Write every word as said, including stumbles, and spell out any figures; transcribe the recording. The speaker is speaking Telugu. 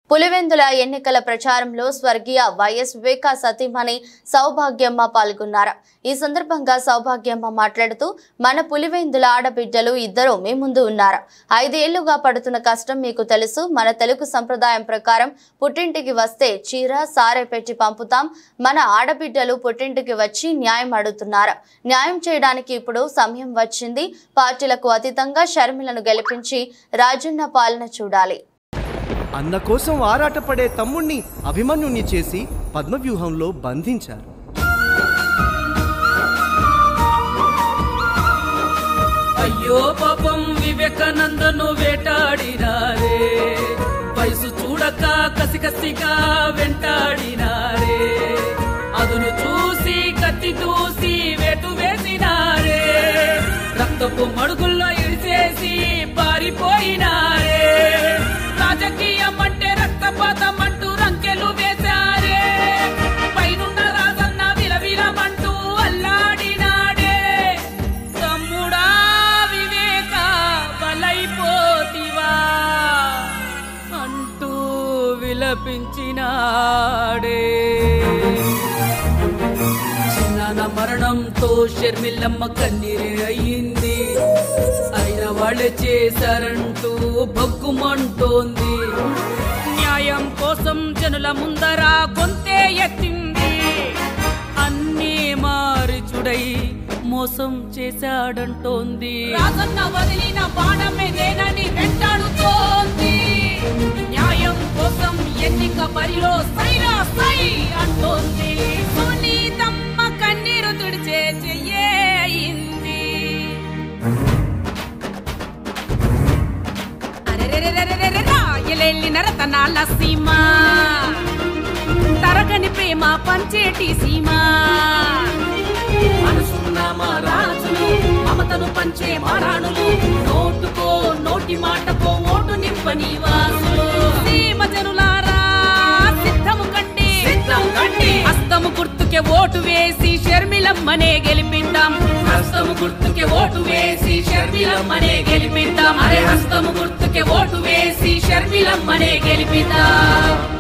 పులివెందుల ఎన్నికల ప్రచారంలో స్వర్గీయ వైఎస్ వివేక సతీమణి సౌభాగ్యమ్మ పాల్గొన్నారు. ఈ సందర్భంగా సౌభాగ్యమ్మ మాట్లాడుతూ మన పులివెందుల ఆడబిడ్డలు ఇద్దరు మీ ముందు ఉన్నారు. ఐదేళ్లుగా పడుతున్న కష్టం మీకు తెలుసు. మన తెలుగు సంప్రదాయం ప్రకారం పుట్టింటికి వస్తే చీర సారె పెట్టి పంపుతాం. మన ఆడబిడ్డలు పుట్టింటికి వచ్చి న్యాయం అడుగుతున్నారు. న్యాయం చేయడానికి ఇప్పుడు సమయం వచ్చింది. పార్టీలకు అతీతంగా షర్మిలను గెలిపించి రాజన్న పాలన చూడాలి. అన్న కోసం ఆరాటపడే తమ్ముణ్ణి అభిమన్యుణ్ణి చేసి పద్మవ్యూహంలో బంధించారు. అయ్యో పాపం వివేకానందను వేటాడినారే, వయసు చూడక కసికసిగా వెంటాడినారే, అదును చూసి కత్తి దూసి వేటు వేసినారే, రక్తపు మడుగుల్లో ఇడిచేసి పారిపోయినారే, రాజకీయం అంటే రక్తపాతం అంటూ రంకెలు వేశారే, పైనున్న రాజన్న విలవిలమంటూ అల్లాడినాడే, తమ్ముడా వివేక బలైపోతివా అంటూ విలపించినాడే. చిన్నాన మరణంతో షర్మిలమ్మ కన్నీరే అయ్యింది. అయిన వాళ్ళే చేశారంటూ భగ్గుమంటోంది. న్యాయం కోసం జనుల ముందర గొంతే ఎత్తింది. అన్నీ మారి చుడై మోసం చేశాడంటోంది. రాజన్న వదిలిన బాణమేదేనని వెంటాడుతోంది. న్యాయం కోసం ఎన్నిక బరిలో సైరా సై అంటోంది. సునీతమ్మ కన్నీరు తుడిచే చెయ్యింది. రాయలెల్లిన రతనాల సీమ, తరగని ప్రేమ పంచేటి సీమ, మనసున్న మా రాజులు మమతను పంచే మారాణులు, నోటుకో నోటి మాటకో ఓటు నింపని వాసులు. సీమ జనులారా సిద్ధము కండి, సిద్ధం కండి, హస్తము గుర్తుకే ఓటు వేసి షర్మిలమ్మనే గెలిపిద్దాం. హస్తము గుర్తుకే ఓటు వేసి షర్మిలమ్మనే గెలిపిద్దాం. అరే హస్తము గుర్తుకే ఓటు వేసి షర్మిలమ్మనే గెలిపిద్దాం.